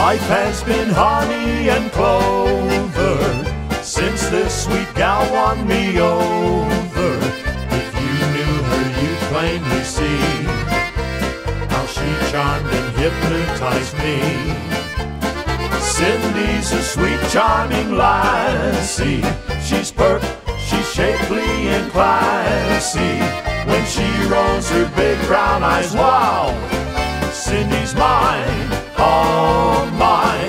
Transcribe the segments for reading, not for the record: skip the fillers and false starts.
Life has been honey and clover since this sweet gal won me over. If you knew her, you'd plainly see how she charmed and hypnotized me. Cindy's a sweet, charming lassie. She's pert, she's shapely and classy. When she rolls her big brown eyes, wow, Cindy's mine, all mine.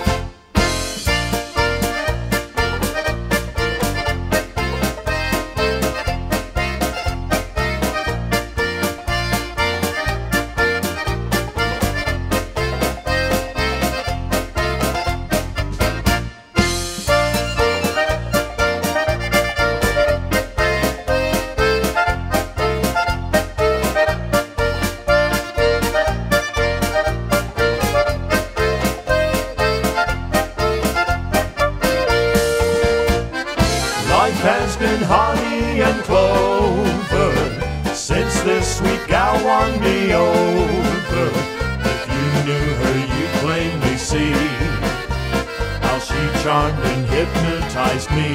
Life has been honey and clover since this sweet gal won me over. If you knew her, you'd plainly see how she charmed and hypnotized me.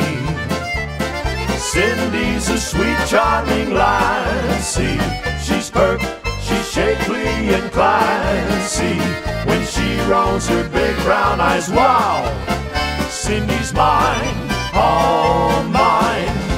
Cindy's a sweet, charming lassie. She's pert, she's shapely and classy. When she rolls her big brown eyes, wow, Cindy's mine, all mine.